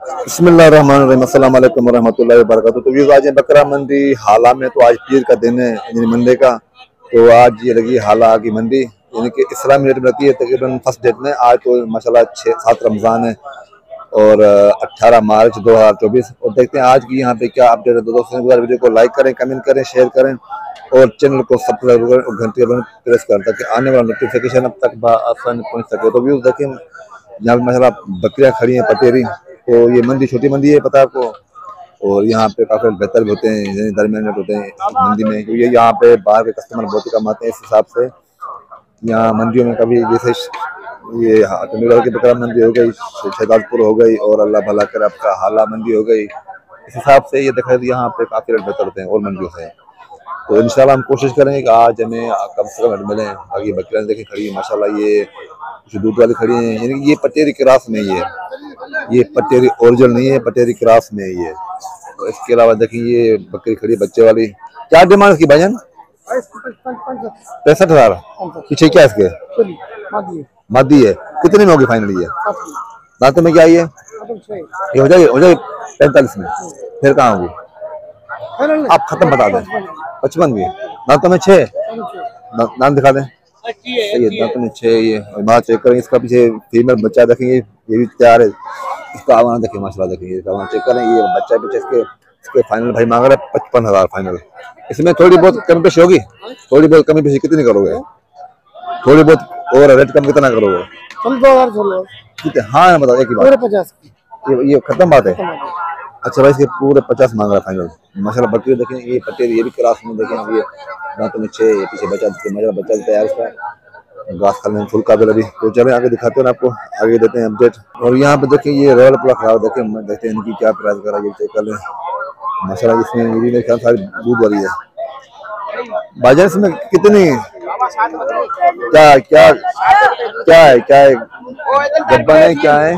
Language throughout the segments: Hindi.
बिस्मिल्लाहिर्रहमानिर्रहीम, अस्सलाम वालेकुम रहमतुल्लाहि व बरकातहू। तो व्यूज़ आज है बकरा मंडी हाला में। तो आज पीर का दिन है यानी मंडे का। तो आज ये लगी हाला की मंडी, यानी कि इस्लामी डेट में लगती है तकरीबन फर्स्ट डेट में। आज तो माशाल्लाह 6-7 रमज़ान है और 18 मार्च 2024। और देखते हैं आज की यहाँ पे क्या अपडेट है। तो दोस्तों वीडियो को लाइक करें, कमेंट करें, शेयर करें और चैनल को सब्सक्राइब करें और घंटे पर प्रेस करें ताकि आने वाला नोटिफिकेशन अब तक आसानी पहुँच सके। तो व्यूज़ देखें, यहाँ पे माशाल्लाह बकरियाँ खड़ी हैं पटेरी। तो ये मंडी छोटी मंडी है, पता है आपको। और यहाँ पे काफी बेहतर भी होते हैं, दरमियान रेट होते हैं मंडी में, क्योंकि यहाँ पे बाहर के कस्टमर बहुत ही कम आते हैं। इस हिसाब से यहाँ मंडियों में कभी जैसे ये चंडीगढ़ की बकरा मंडी हो गई, शहजादपुर हो गई और अल्लाह भला कर आपका हाला मंडी हो गई, इस हिसाब से ये देखा यहाँ पे काफी रेट बेहतर होते हैं और मंडियों से। तो इंशाल्लाह हम कोशिश करेंगे कि आज हमें कम से कम रेट मिले। आगे बकरियाँ देखें खड़ी है माशाल्लाह, ये कुछ दूध वाली खड़ी है, यानी कि ये पटेरी क्रास में ही है, ये पटेरी ओरिजिनल नहीं है, पटेरी क्रास में ही है। तो इसके अलावा देखिए ये बकरी खड़ी बच्चे वाली। क्या डिमांड इसकी भाईजान? 65,000। पीछे क्या इसके मादी है? कितने में होगी फाइनल? ये दांतों में क्या ये हो जाएगी 45 में। फिर कहाँ होगी? आप खत्म बता दें। 55 की दांतों में 6 दांत दिखा दें। ये दांतों में 6 ये बात चेक करें। इसका पीछे फीमेल बच्चा देखेंगे, ये भी तैयार है। इसका आवाना देखिए माशाल्लाह, देखिए इसका आवाना चेक करें। ये बच्चा पीछे इसके फाइनल भाई मांग रहा है 55,000 फाइनल। इसमें थोड़ी बहुत कमी पेश होगी, थोड़ी बहुत कमी पेश कितनी करोगे? थोड़ी बहुत और रेट कम कितना करोगे? कितने? हाँ बताओ एक ही बात। 50 ये खत्म बात है। अच्छा भाई, इसके पूरे 50 मांग रहा है फाइनल। माशाल्लाह बकरी देखें, ये पटेरी, ये भी क्रास में देखें। ये दांतों में 6, ये पीछे बच्चा तैयार इसका घास खाने में फुल काबिल अभी। तो चले आगे दिखाते हैं आपको, आगे देते हैं अपडेट। और यहाँ पे देखें ये रेवल पूरा खराब देखें, देखते हैं इनकी क्या प्राइस करा, ये चेक कर लें। माशाल्लाह इसमें ये भी मेरे ख्याल सारी दूध वाली है। बाजार इसमें कितनी क्या क्या क्या है? क्या है डब्बा है? क्या है?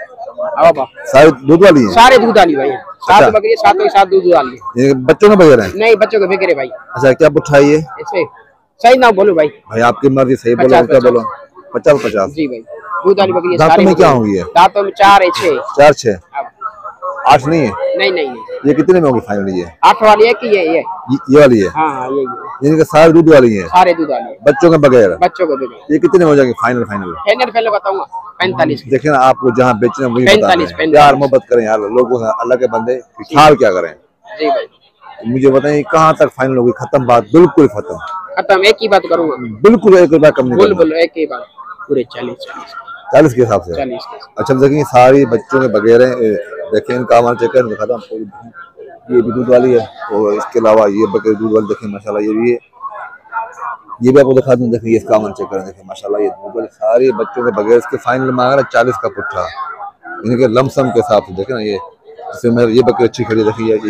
सारे दूध वाली है? सारे दूध वाली भाई। 7 बकरी, 7 दूध वाली। बच्चों में बगैर है? नहीं, बच्चों के बगैर भाई। अच्छा, क्या पुट्ठा है ये? इसमें सही ना बोलो भाई। भाई आपकी मर्जी, सही बोलो क्या बोलो? 50 जी भाई, दूध वाली बकरी। दांतों में क्या होंगी? दांतों में 4 है, 6 4 8 नहीं है? नहीं। ये कितने में होगी फाइनल? ये 8 वाली है कि ये वाली है? हाँ ये यानी कि सारे दूध वाली है? सारे दूध वाली है, बच्चों के बगैर? बच्चों के बगैर। ये कितने में हो जाएंगे फाइनल? पहले बताऊंगा 45। देखें ना, आपको जहाँ बेचना वही 45 यार, मोहब्बत करें यार लोगों से, अल्लाह के बंदे ख्याल क्या करें। जी भाई, मुझे बताइए कहाँ तक फाइनल होगी? खत्म बात, बिल्कुल खत्म। एक ही बात करूंगा, बिल्कुल एक रुपया कम नहीं। बोलो एक ही बात, पूरे 40 के हिसाब से। 40। अच्छा देखिए सारी बच्चों के बगैर है। देखिए इनका हमारा चेक कर दिखाता हूँ। ये भी दूध वाली है और इसके अलावा ये बकरी दूध वाली देखें माशाल्लाह, ये भी है। ये भी आपको दिखा दूँ, देखिए इसका हमारा चेक कर देखें माशाल्लाह, ये दूध वाली सारी बच्चों के बगैर। इसके फाइनल मांग रहा है 40 का पुट्ठा, इनके लमसम के हिसाब से। देखें ना, ये बकरी अच्छी खड़ी है। देखिए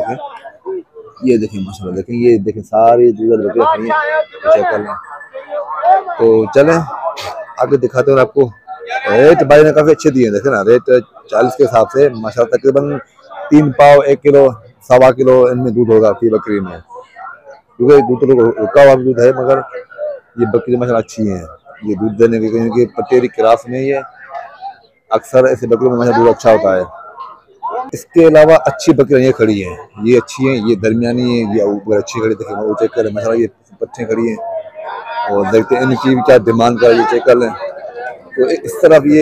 ये देखिए माशाल्लाह, देखें ये देखें सारी दूध वाली बकरियाँ खड़ी हैं, चेक कर लें। तो चलें आगे दिखाते हैं आपको। रेट भाई ने काफी अच्छे दिए, देखे ना रेट 40 के हिसाब से माशाल्लाह। तकरीबन 3 पाव 1 किलो 1.25 किलो इनमें दूध होगा फी बकरी में, क्योंकि दूध तो रुका हुआ दूध है, मगर ये बकरी माशाल्लाह अच्छी है। ये दूध देने के पटेरी क्रास में ही है। अक्सर ऐसे बकरियों में माशाल्लाह दूध अच्छा होता है। इसके अलावा अच्छी बकरियां ये खड़ी हैं, ये अच्छी हैं, ये दरमियानी है, ये ऊपर अच्छी खड़ी। देखें वो चेक करें माशाल्लाह, ये बच्चे खड़ी हैं। और देखते हैं इनकी क्या डिमांड का, ये चेक कर लें। तो इस तरफ ये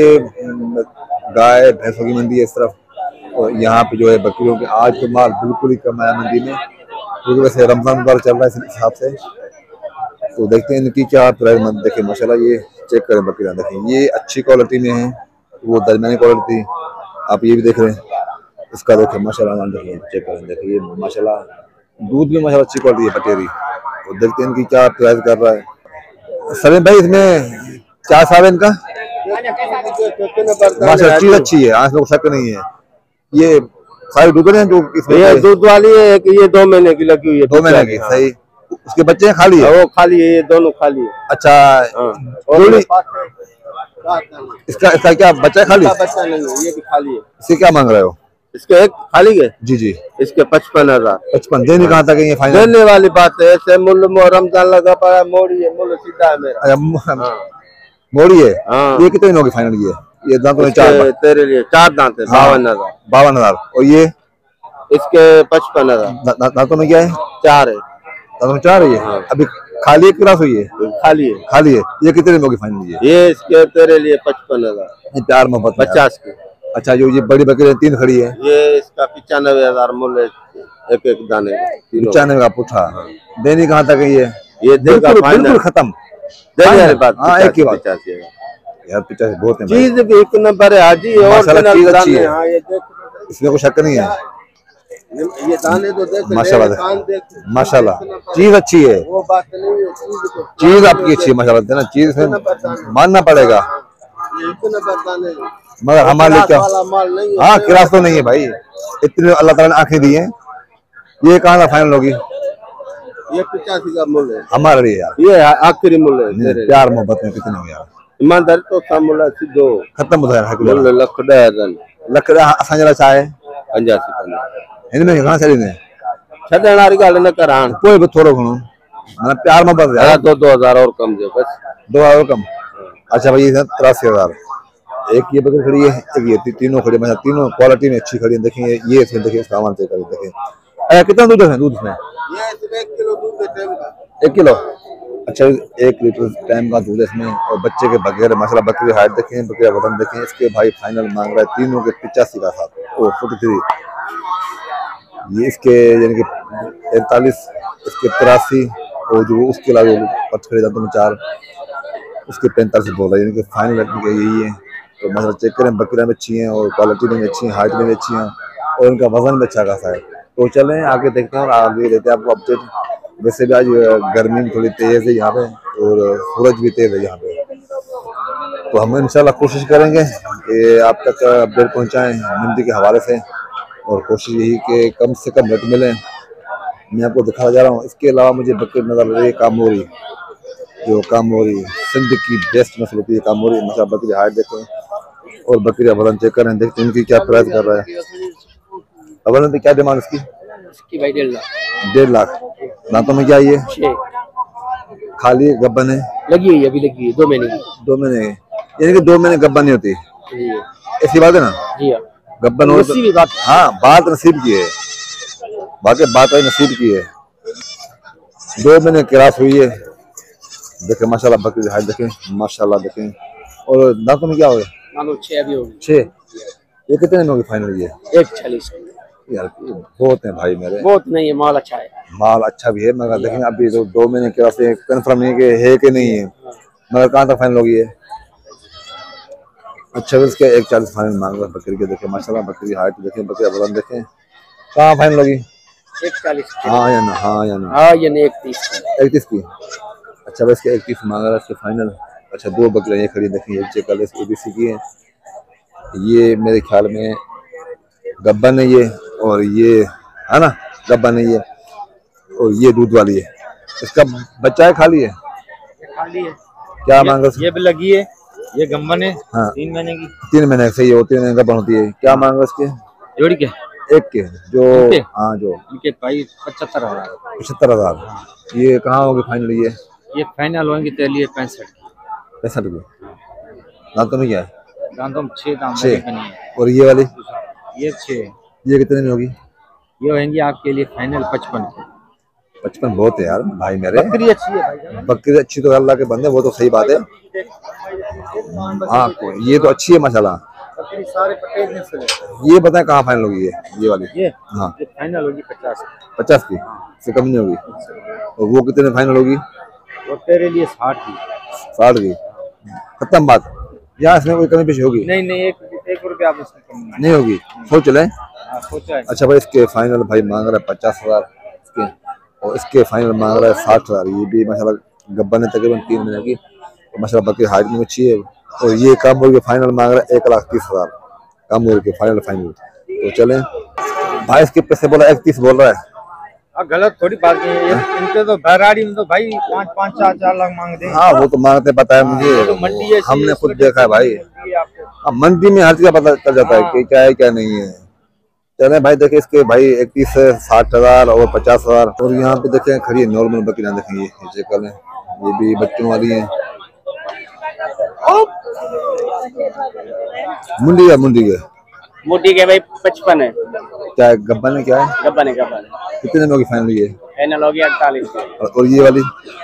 गाय भैंसों की मंडी है इस तरफ, और यहाँ पे जो है बकरियों के। आज तो माल बिल्कुल ही कम आया मंडी में, क्योंकि वैसे रमजान बार चल रहा है इस हिसाब से। तो देखते हैं इनकी क्या प्राइस मंद। देखें माशाल्लाह, ये चेक करें बकरियाँ, देखें ये अच्छी क्वालिटी में है, वो दरमियानी क्वालिटी। आप ये भी देख रहे हैं, इसका देखें माशाल्लाह, देखिए चेक करें, देखिए माशाल्लाह दूध भी माशाल्लाह अच्छी क्वालिटी है पटेरी। तो देखते हैं इनकी क्या प्राइस कर रहा है। सलीम भाई इसमें क्या साल है इनका? माशाल्लाह चीज अच्छी है, आज लोग शक नहीं है। ये सारी दूध है जो ये दूध वाली है, ये 2 महीने की लगी हुई है। 2 महीने की, सही। उसके बच्चे खाली है? वो खाली है, ये दोनों खाली है। अच्छा इसका क्या बच्चा खाली? बच्चा नहीं है, ये भी खाली है। इसके क्या मांग रहे हो? इसके एक खाली है जी। इसके 55,000। 55 देने कहाँ तक है? ये फाइनल देने वाली बात है, ऐसे मुल्ल रमजान लगा पड़ा, मोड़ी है, मुल्ल सीधा है मेरा। मोड़ी है। हाँ। ये कितने होगी फाइनल? ये ये दांतों में चार इसके तेरे लिए 4 दांत है, 52,000। 52,000। और ये इसके 55,000। दांतों में क्या है? 4 है। दांतों में 4 है ये। हाँ। अभी खाली एक क्लास हुई है? खाली है। खाली है। ये कितने में होगी फाइनल? ये इसके तेरे लिए 55,000। प्यार मोहब्बत 50 की। अच्छा, जो ये बड़ी बकरी 3 खड़ी है, ये इसका 95,000 मूल्य एक दाने का, तीनों। 95 का पूछा। देनी कहाँ तक है ये देगा बिल्कुल खत्म। देने बात। हाँ, एक ही बात 85 यार, 85 बहुत है। चीज भी एक नंबर है हाजी। और माशाल्लाह चीज अच्छी है। हाँ, ये देख, इसमें कोई शक नहीं है। ये दाने तो देख, माशाल्लाह कान देख, माशाल्लाह चीज अच्छी है। वो बात नहीं है। चीज आपकी अच्छी है माशाल्लाह, ना चीज में मानना पड़ेगा। मगर हमारे लिए क्या? हाँ, किरास तो नहीं है भाई। इतने अल्लाह ताला ने आंखें दी हैं। ये कहाँ था फाइनल होगी? ये 85 का मूल्य है हमारे लिए यार। ये आखिरी मूल्य है। प्यार मोहब्बत में कितने हो यार? ईमानदारी तो सामूला सीधो खत्म हो गया मूल्य लख 10,000 लकड़ा असांजा चाहे 85 इनमें कहाँ से ने छड़ने वाली गाल न करान। कोई भी थोड़ा घणो मतलब प्यार मोहब्बत है। 2,000 और कम दे बस। 2,000 कम। अच्छा भाई, 83,000। एक ये बकरी खड़ी है, एक ये तीनों खड़ी, मतलब तीनों क्वालिटी में अच्छी खड़ी है। देखिए ये इसमें देखिए सामान से करी देखिए। कितना दूध है दूध में? ये 1 किलो दूध है टाइम का। 1 किलो। अच्छा, 1 लीटर टाइम का दूध है इसमें। और बच्चे के बगैर माशाल्लाह बकरी हाइट देखें, बकरी का वजन देखें। इसके भाई फाइनल मांग रहा है तीनों के 85 का साथ। ओ 43। ये इसके यानी कि 43, इसके 83, और जो उसके अलावा खड़े जाते हैं 4, उसके 45 बोल रहा है। यानी कि फाइनल यही है। तो मतलब चेक करें, बकरियां भी अच्छी हैं और क्वालिटी में अच्छी हैं, हाइट में भी अच्छी हैं और उनका वजन भी अच्छा खासा है। तो चलें आगे देखते हैं और आगे देते हैं आपको अपडेट। वैसे भी आज गर्मी में थोड़ी तेज है यहाँ पे और सूरज भी तेज है यहाँ पे। तो हम इंशाल्लाह कोशिश करेंगे कि आप तक अपडेट पहुँचाएँ मंडी के हवाले से, और कोशिश यही कि कम से कम रेट मिले। मैं आपको दिखा जा रहा हूँ। इसके अलावा मुझे बकरी नजर आ रही है कामोरी, जो कामोरी सिंध की बेस्ट नस्ल होती है कामोरी। मतलब बकरी हाइट देखें और बकरी वजन चेक करें, देखते हैं इनकी क्या प्राइस कर रहा है। वजन पे क्या डिमांड इसकी? इसकी भाई 1.5 लाख। 1.5 लाख। दांतों में क्या ये? 6 खाली गब्बन है? लगी हुई है, अभी लगी हुई 2 महीने की। 2 महीने, यानी कि 2 महीने गब्बन नहीं होती, ऐसी बात है ना? जी हाँ, गब्बन हो नसीब की बात। हाँ, बात नसीब की है, बाकी बात नसीब की है। 2 महीने क्रास हुई है। देखें माशाल्लाह बकरी हाइट देखें, माशाल्लाह देखें। और दांतों में क्या हो गया? 6 अभी होगी। 6। ये कितने में होगी फाइनल? ये 1.40 यार बहुत है भाई मेरे। बहुत नहीं है, माल अच्छा है। माल अच्छा भी है मगर देखें अभी तो 2 महीने के वास्ते कंफर्म नहीं है कि नहीं है, मगर कहाँ तक फाइनल होगी है? अच्छा, इसके 1.40 फाइनल मांग रहा बकरी के। देखें माशाल्लाह बकरी हाइट देखें, बकरी वजन देखें। कहाँ फाइनल होगी? 1.40। हाँ या ना? हाँ या ना? हाँ या नहीं, 31। 31 की। अच्छा भाई, इसके 31 मांग रहा है इसके फाइनल। अच्छा, 2 बकरियाँ ये खड़ी देखें, ये चेक कर ले, ABC की है। ये मेरे ख्याल में गब्बन है ये, और ये है ना गब्बन है ये, और ये दूध वाली है। इसका बच्चा है खाली है? खाली है। क्या मांग रहा है? ये भी लगी है, ये गम्बन है। हाँ, 3 महीने की। 3 महीने सही है, 3 महीने गब्बन होती है। क्या मांग रहा है इसके? जोड़ी के एक के जो इनके? हाँ, जो इनके भाई 75,000। 75,000। ये कहाँ होगी फाइनल? ये फाइनल होंगे तेरे लिए 65 की। 65 की। दांतों में क्या है? दांतों में 6 दांत 6। है। और ये वाली? ये 6। ये कितने में होगी? ये होंगी आपके लिए फाइनल 55 की। 55 बहुत है यार भाई मेरे। बकरी अच्छी है भाई। बकरी अच्छी तो अल्लाह के बंदे, वो तो सही बात है। हाँ, ये तो अच्छी है माशाल्लाह। बकरी सारे पटेल में से। ये बताएं कहाँ फाइनल होगी ये वाली? ये हाँ, ये फाइनल होगी 50 की। 50 की से कम नहीं होगी। और वो कितने फाइनल होगी? वो तेरे लिए 60 की। 60 की। खत्म बात। यहाँ इसमें कोई कमी पेशी होगी? नहीं, एक रुपया आप इसमें कम नहीं होगी। सोच लें। सोचा है। अच्छा भाई, इसके फाइनल भाई मांग रहा है 50,000 इसके, और इसके फाइनल मांग रहा है 60,000। ये भी माशाल्लाह गब्बन है तकरीबन 3 महीने की, तो माशाल्लाह बकरी हाइट में अच्छी है। और ये कम हो के फाइनल मांग रहा है 1,30,000 कम हो के फाइनल। तो चलें भाई, इसके पैसे बोला 31 बोल रहा है। गलत थोड़ी बात नहीं है। इनके तो बहराड़ी में तो भाई 5-5, 4-4 लाख मांगते हैं। हाँ, वो तो मांगते पता है मुझे, तो मंडी है, हमने खुद देखा है भाई। मंडी में हर चीज का पता चल जाता है कि क्या है क्या नहीं है। चले भाई, देखे इसके भाई 31 से 60,000 और 50,000। और यहाँ पे देखें खड़ी है नॉर्मल बकरियां, देखें ये चेक कर लें, ये भी बच्चों वाली है। मुंडी के मोटी के भाई 55 है। क्या है, गब्बन है क्या है? गब्बन है गब्बन। कितने में होगी फाइनल ये? फाइनल हो गया 48 के। और ये वाली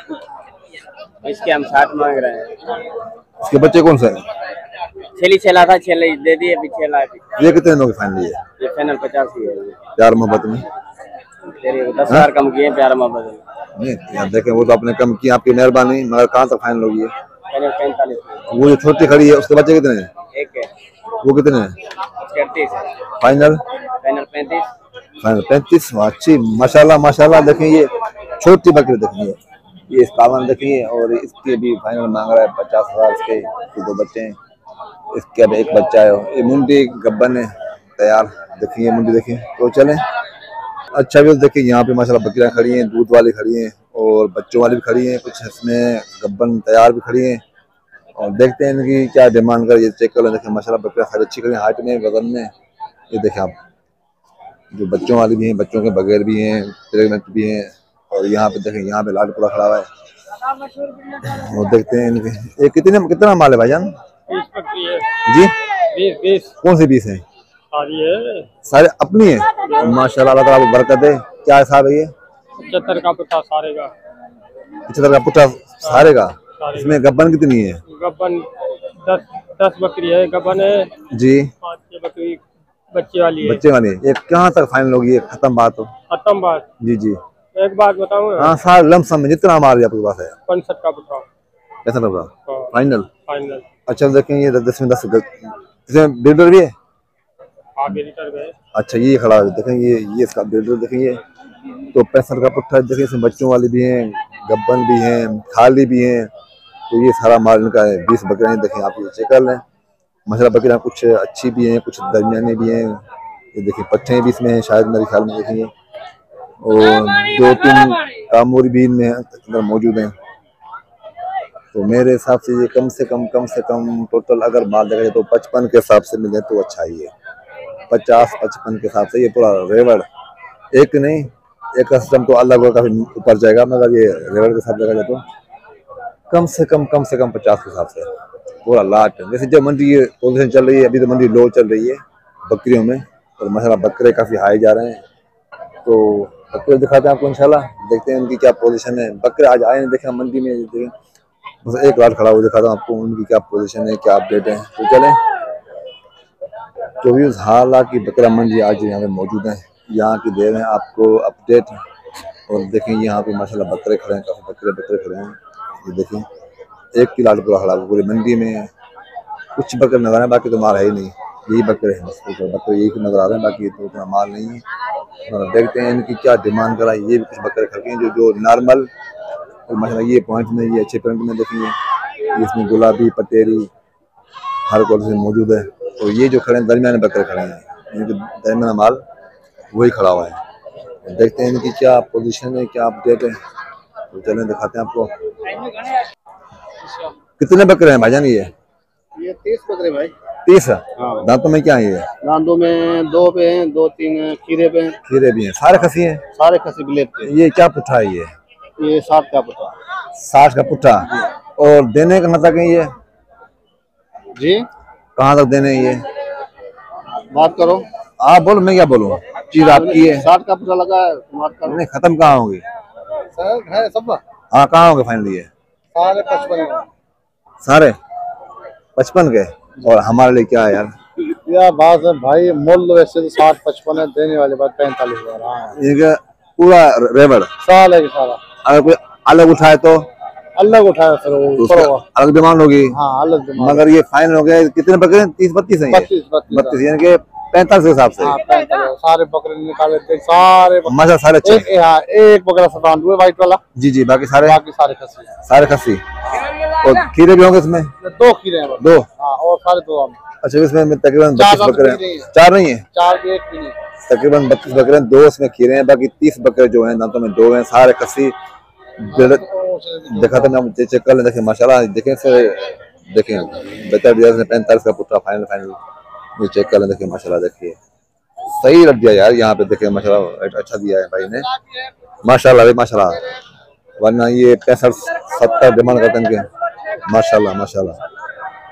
इसके हम 60 मांग रहे हैं। इसके बच्चे कौन से हैं? छेली छेला था, छेली दे दिए, अभी छेला है। ये कितने में होगी फाइनल ये फाइनल 50 ही है। प्यार मोहब्बत में तेरे 10,000 कम किए प्यार मोहब्बत में। नहीं यार देखें, वो तो आपने कम किया, आपकी मेहरबानी, मगर कहाँ तक फाइनल होगी? फाइनल 45। वो जो छोटी खड़ी है उसके बच्चे कितने हैं? एक है। वो कितने हैं? 38 है। Final final 35। फाइनल 35। अच्छी माशाल्लाह माशाल्लाह। देखें ये छोटी बकरी, देखें ये इस कावन देखिए, और इसके भी फाइनल मांग रहा है 50,000। इसके 2 बच्चे हैं, इसके अब एक बच्चा है। ये मुंडी गब्बन है तैयार। देखिए मुंडी देखिए तो चलें। अच्छा भी देखिए यहाँ पे माशाल्लाह बकरियाँ खड़ी हैं, दूध वाली खड़ी हैं और बच्चों वाली भी खड़ी हैं, कुछ इसमें गब्बन तैयार भी खड़ी हैं। और देखते हैं इनकी क्या डिमांड कर, ये चेक कर लें। देखिए माशाल्लाह बकरियाँ सारी अच्छी खड़ी हैं, हाइट में, वजन में। ये देखें आप, जो बच्चों वाली भी हैं, बच्चों के बगैर भी हैं, प्रेगनेंट भी हैं। और यहाँ पे देखें, यहाँ पे लाल पूरा खड़ा हुआ है। और देखते हैं इनके ये कितना माल है भाईजान? 20 बकरी है जी। 20। कौन सी 20 है? सारी है, सारे अपनी है। माशाल्लाह, अल्लाह ताला बरकत है। क्या हिसाब है ये? 75 का पुट्ठा सारे का। 75 का पुट्ठा सारे का। इसमें गब्बन कितनी है? गब्बन 10 बकरी है। गब्बन है जी। 5 बकरी बच्चे वाली है। बच्चे वाली है। ये कहाँ तक फाइनल होगी? खत्म बात हो? खत्म बात। जी जी। एक बात बताऊं? हाँ सारे लमसम में जितना माल आपके पास है। 65 का पुट्ठा। कैसा लग रहा? फाइनल। फाइनल। अच्छा देखें, ये 10 में 10 इसमें बिल्डर भी है। आगे लीटर गए। अच्छा ये खड़ा है, देखें ये इसका बिल्डर देखेंगे तो 65 का पुट्ठा। देखें इसमें बच्चों वाली भी हैं, गब्बन भी हैं, खाली भी हैं। तो ये सारा माल इनका है। 20 बकरियां देखें आप, ये चेक कर लें। माशाल्लाह बकरियां कुछ अच्छी भी हैं, कुछ दरमियानी भी हैं। ये देखिए पट्ठे भी इसमें हैं शायद, मेरे ख्याल में देखेंगे। और 2-3 कामोरी भी इनमें अंदर मौजूद हैं। तो मेरे हिसाब से ये कम से कम टोटल अगर माल देखा जाए तो 55 के हिसाब से मिले तो अच्छा ही है। 50-55 के हिसाब से ये पूरा रेवड़, एक नहीं, एक कस्टम तो अलग होगा, काफी ऊपर जाएगा, मगर ये रेवड़ के साथ देखा जाए तो कम से कम 50 के हिसाब से पूरा लाट। जैसे जब मंडी ये पोजीशन चल रही है, अभी तो मंडी लो चल रही है बकरियों में, और माशाल्लाह बकरे काफी हाई जा रहे हैं। तो बकरे दिखाते हैं आपको इंशाल्लाह, देखते हैं उनकी क्या पोजीशन है। बकरे आज आए नहीं देखे मंडी में, देखें बस एक लाट खड़ा हुआ दिखाता हूँ आपको, उनकी क्या पोजीशन है, क्या अपडेट है। तो चलें, 24 हालात की बकरा मंडी आज यहाँ पे मौजूद है, यहाँ की दे रहे हैं आपको अपडेट। और देखें यहाँ पे माशाल्लाह बकरे खड़े हैं, काफी बकरे खड़े हैं। ये देखें एक की लाट पूरा खड़ा हुआ पूरी मंडी में। कुछ बकरे नजर आ रहे हैं, बाकी तो माल है ही नहीं, यही बकरे हैं, बकरे यही नजर आ रहे हैं, बाकी तो उतना माल नहीं है। देखते हैं इनकी क्या डिमांड करा। ये भी कुछ बकरे खड़े हैं जो नॉर्मल, और माशाल्लाह ये पॉइंट में, ये अच्छे पॉइंट में देखेंगे, इसमें गुलाबी पटेरी हर क्वालिटी मौजूद है। तो ये जो खड़े हैं दरमियान बकरे खड़े हैं, इनके दरमियान माल वही खड़ा हुआ है। देखते हैं इनकी क्या पोजीशन है, क्या अपडेट है। तो चलें दिखाते हैं आपको। कितने बकरे हैं भाईजान? ये 30 बकरे भाई। 30 है। हाँ। दांतों में क्या है ये? दांतों में 2 पे हैं, 2-3 खीरे पे हैं। खीरे भी हैं, सारे खसी हैं, सारे खसी ब्लेड पे। ये क्या पुट्ठा है? ये 60 का पुट्ठा। 60 का पुट्ठा। और देने का मतलब है ये जी कहाँ तक देने ये? बात करो। आप बोलो, मैं क्या बोलूँ, चीज आपकी है। 60 का पुट्ठा लगा है, बात करो। नहीं खत्म कहाँ होगी? सर है सब। हाँ कहाँ होंगे फाइनल ये? सारे 55 सारे 55 के। और हमारे लिए क्या है यार? या बात है भाई, मूल्य वैसे तो 60-55 है, देने वाले बात 45,000। हाँ इनका पूरा रेवड़ साल है कि सारा। अगर कोई अलग उठाए तो अलग उठाया सर, तो उसका अलग डिमांड होगी। हाँ अलग डिमांड। मगर ये फाइनल हो गया। कितने बकरे? 30-32 हैं। 32 यानी कि 45 के हिसाब से। हाँ, 45 सारे बकरे निकाले थे, सारे माशा सारे अच्छे। एक बकरा सफान हुए व्हाइट वाला। जी जी, बाकी सारे सारे खसी। सारे खसी। और खीरे भी होंगे इसमें? 2 खीरे हैं बस। 2। हाँ, और सारे 2 आम। अच्छा, इसमें तकरीबन 32 बकरे हैं। 4 नहीं है, 4 के 1 भी नहीं। तकरीबन 32 बकरे हैं, 2 इसमें खीरे हैं, बाकी 30 बकरे जो हैं दांतों में 2 हैं, सारे खसी। देखा था मैं, चेक कर लें। देखें माशाल्लाह, देखें से देखें बेहतर दिया 45 का पुट्ठा फाइनल। ये चेक कर लें, देखें माशाल्लाह, देखिए सही रख दिया यार। यहाँ पे देखें माशाल्लाह अच्छा दिया है भाई ने, माशाल्लाह भाई माशाल्लाह। वरना ये 65-70 डिमांड करते हैं इनके। माशाल्लाह माशाल्लाह।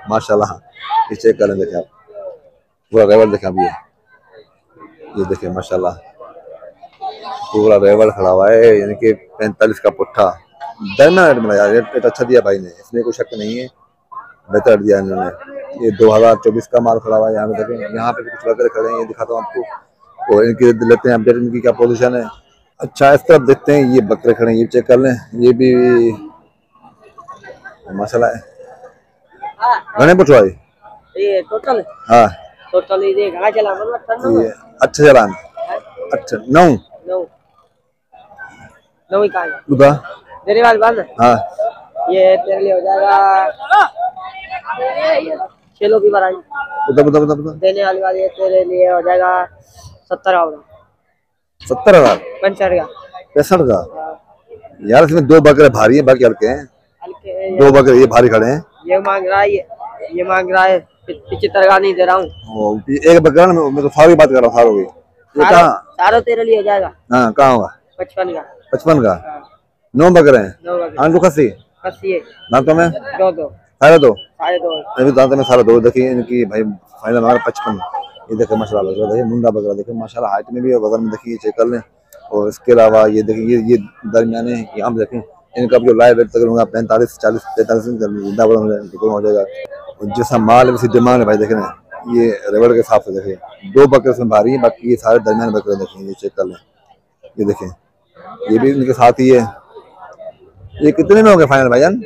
माशाल्लाह। ये चेक करें, देखें आप पूरा रेवल देखें अभी ये देखें माशाल्लाह, पूरा रेवल खड़ा हुआ है, यानी कि 45 का पुट्ठा। दरमियान रेट मिला यार, रेट अच्छा दिया भाई ने, इसमें कोई शक नहीं है, बेहतर दिया इन्होंने। ये 2024 का माल खड़ा हुआ है। यहाँ पे देखें, यहाँ पे भी कुछ बकरे खड़े हैं, ये दिखाता हूँ आपको, और इनकी लेते हैं अपडेट, इनकी क्या पोजीशन है। अच्छा, इस तरफ देखते हैं, ये बकरे खड़े हैं, ये चेक कर लें, ये भी माशाल्लाह है। घने पुटवा ये टोटल हाँ, टोटल ये कहाँ चला मतलब ये अच्छा चलान, अच्छा 9 नौ ही कहाँ उदा तेरी बात बात हाँ, ये तेरे लिए हो जाएगा 6 लोग की बढ़ाई उदा उदा उदा उदा देने वाली बात, ये तेरे लिए हो जाएगा 70 का होगा 70,000 65 का 65 का। यार इसमें 2 बकरे भारी हैं, बाकी हल्के हैं। हल्के 2 बकरे ये भारी खड़े हैं। ये मांग रहा है, ये मांग रहा है 75 का, नहीं दे रहा हूँ। एक बकरा ना, मैं तो सारी बात कर रहा हूँ, सारों की। ये कहाँ? सारा तेरे लिए हो जाएगा हाँ, कहाँ होगा? 55 का 55 का। 9 बकरे हैं। 9 का आंटू खसी खसी है दांतों में 2 सारे 2, साढ़े 2 अभी दांतों में सारे 2। देखिए इनकी भाई फाइनल हमारा 55। ये देखिए माशाल्लाह बकरा, देखिए मुंडा बकरा, देखिए माशाल्लाह, हाइट में भी और वजन में देखिए, चेक कर लें। और इसके अलावा ये देखिए, ये दरमियाने यहाँ पे देखें, इनका भी जो लाइव वेट तक होगा 45 40 45 हो जाएगा। और जैसा माल है वैसी डिमांड है भाई। देखें ना, ये रेवड़ के हिसाब से देखिए, 2 बकरे इसमें भारी हैं, बाकी ये सारे दरमियान बकरे देखें, ये चेक कर लें। ये देखें, ये भी इनके साथ ही है। ये कितने में हो गए फाइनल भाईजान?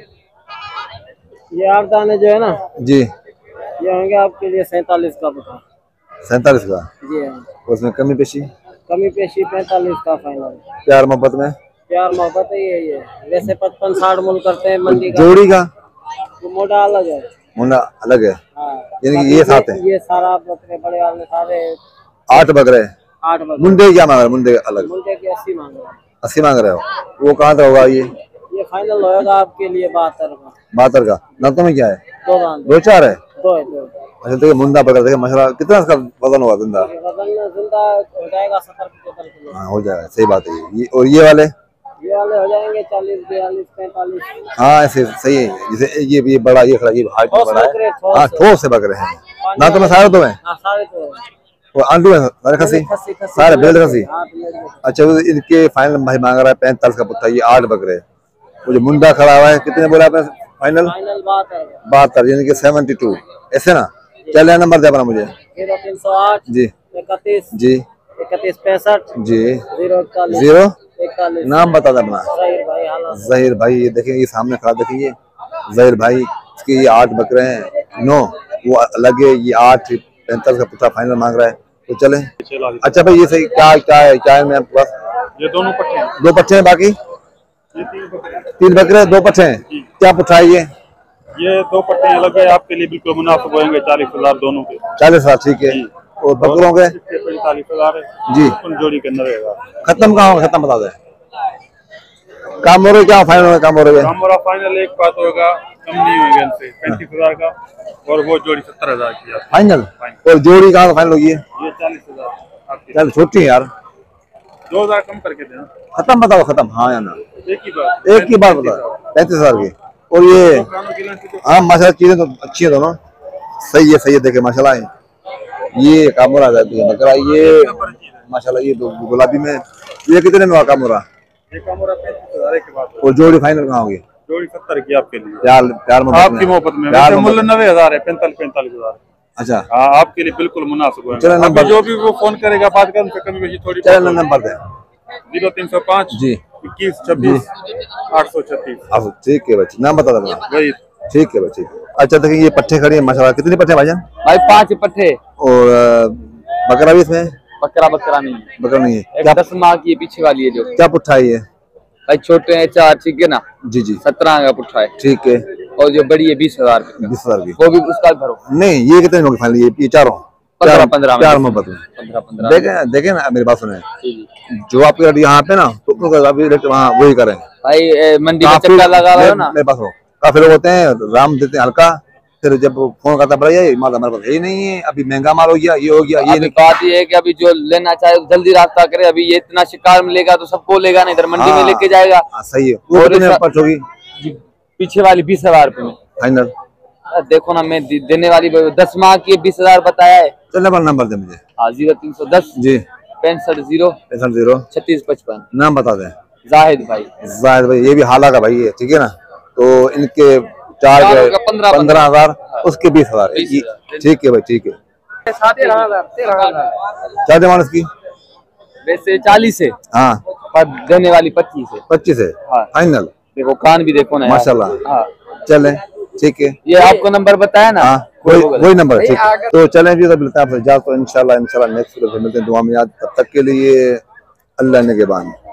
ये 8 दाने जो है ना, जी, ये होंगे आपके लिए 47 का बता 47 का। जी हाँ। उसमें कमी पेशी कमी पेशी 45 का फाइनल। प्यार मोहब्बत में प्यार मोहब्बत है ये वैसे 55-60 मूल करते हैं मंडी का। जोड़ी का वो मोटा अलग है, मुंडा अलग है, हाँ। यानी कि ये साथ है। ये सारा बकरे बड़े वाले सारे 8 बकरे। 8 बकरे। मुंडे क्या मांग रहे? मुंडे अलग मुंडे के 80 मांग रहे हैं। 80 मांग रहे हो। वो कहाँ तक होगा? ये फाइनल होगा आपके लिए 72 का। 72 का। दांतों में क्या है? 2 दांत 2 4 है। 2 है 2। अच्छा, तो ये मुंडा बकरा देखिए माशाल्लाह, कितना इसका वजन होगा जिंदा? वजन जिंदा हो जाएगा 70-75 किलो। हाँ, हो जाएगा, सही बात है। ये और ये वाले हो जाएंगे 40 42 45। हाँ, ऐसे सही है। जैसे ये बड़ा, ये खड़ा, ये हाइट में बड़ा है। हाँ, ठोस से बकरे हैं। दांतों में सारे 2 हैं। हाँ सारे 2 और आंटू है सारे खसी, सारे बेल्ट खसी। अच्छा, इनके फाइनल भाई मांग रहा है 45 का पुट्ठा, ये 8 बकरे। वो जो मुंडा खड़ा हुआ है, कितने बोला आपने फाइनल? फाइनल बात है 72, यानी कि 72 ऐसे ना। चलिए नंबर दे अपना मुझे। 0308 जी 31 जी 31 65 जी 041 0 41। नाम बता दे अपना। जहीर भाई हालात। जहीर भाई। ये देखिए, ये सामने खड़ा देखिए, जहीर भाई। इसके ये 8 बकरे हैं, 9 वो अलग है। ये 8 45 का पुट्ठा फाइनल मांग रहा है, तो चले। अच्छा भाई, ये सही क्या क्या है? क्या है मैं आपके पास? ये दोनों पट्टे हैं। 2 पट्टे हैं, बाकी ये 3 बकरे हैं। 3 बकरे 2 पट्टे हैं। क्या पुट्ठा है ये 2 पट्टे अलग है, आपके लिए बिल्कुल मुनाफिक होंगे 40,000 दोनों के। 40,000 ठीक है। और बकरों के 45,000 है जी। उन जोड़ी के 90,000। खत्म कहाँ होगा? खत्म बता दे। काम हो रहे क्या फाइनल में? काम हो रहे हमारा फाइनल एक बात होगा, कम नहीं होंगे इनसे 35,000 का, और वो जोड़ी 70,000 की है। फाइनल। और जोड़ी कहाँ फाइनल होगी? ये 40,000 आपके। चल, छोटी है यार, 2,000 कम करके देना। खत्म बताओ, खत्म। हाँ या ना? एक ही बात, एक ही बात बता। 35,000 की। और ये कानों की लंच तो हाँ माशाल्लाह, चीजें तो अच्छी है दोनों, सही है, सही है। देखे माशाल्लाह, ये कामोरा जाती है बकरा, ये माशाल्लाह, ये गुलाबी में। ये कितने में हुआ कामोरा? ये कामोरा 35,000 के बाद। और जोड़ी फाइनल कहाँ होगी? जोड़ी 70 की आपके लिए। प्यार प्यार मोहब्बत आपकी मोहब्बत में वैसे मूल्य 90,000 है, 45,000। अच्छा, हाँ, आपके लिए बिल्कुल मुनासिब है। चलो नंबर, जो भी वो फोन करेगा, बात कर, उनसे कमी बेशी थोड़ी। चलो नंबर दे। 0305 जी 21 26 836। अब ठीक है बच्चे, नाम बता दो। वही ठीक है बच्चे। अच्छा देखिए, ये पट्टे खड़ी है माशाल्लाह। कितने पट्टे भाईजान? भाई 5 पट्टे। और बकरा भी इसमें? बकरा नहीं है, बकरा नहीं है। क्या 10 माह की है पीछे वाली है जो। क्या पुट्ठा है ये? भाई छोटे हैं 4, ठीक है ना? जी जी 17 का पुट्ठा है, ठीक है। और जो बड़ी है 20,000 की, 20,000 की। वो भी उसका भरो। नहीं, ये कितने में होगी फाइनल? ये चारों 15 प्यार मोहब्बत में। 15 देखें देखें ना, मेरी बात सुने। जी। जो आपके रेट यहाँ पे ना, तो उनका अभी रेट वहाँ वही करें। भाई मंडी में चक्कर लगा रहा हो ना। मेरे पास हो काफी लोग होते हैं, राम देते हैं हल्का, फिर जब फोन करता पड़ा ये माल हमारे पास यही नहीं है, अभी महंगा माल हो गया, ये हो गया, ये अभी बात ये है कि अभी जो लेना चाहे तो जल्दी रास्ता करे। अभी ये इतना शिकार मिलेगा तो सबको लेगा ना, इधर मंडी में लेके जाएगा। सही है। वो कितने में पहुंचोगी? पीछे वाली 20,000 रुपए में फाइनल? देखो ना, मैं देने वाली 10 माह की 20,000 बताया है। चलने वाला नंबर दे मुझे। हाँ 0310 जी 65 0 65 36 55। नाम बता दें। जाहिद भाई। जाहिद भाई, ये भी हाला का भाई है, ठीक है ना। तो इनके चार चारों का 15,000, उसके 20,000। 20,000। ठीक है भाई, ठीक है। 13,000 क्या डिमांड इसकी? वैसे 40 है, हाँ पर देने वाली 25 है। 25 है हाँ फाइनल। देखो कान भी देखो ना यार। माशाल्लाह। हाँ चले ठीक है। ये आपको नंबर बताया ना। हाँ वही नंबर है, ठीक है। तो चलें भी, तो मिलते हैं आपसे। जा तो इंशाल्लाह नेक्स्ट वीडियो में मिलते हैं। दुआ में याद, तब तक के लिए अल्लाह ने के बान।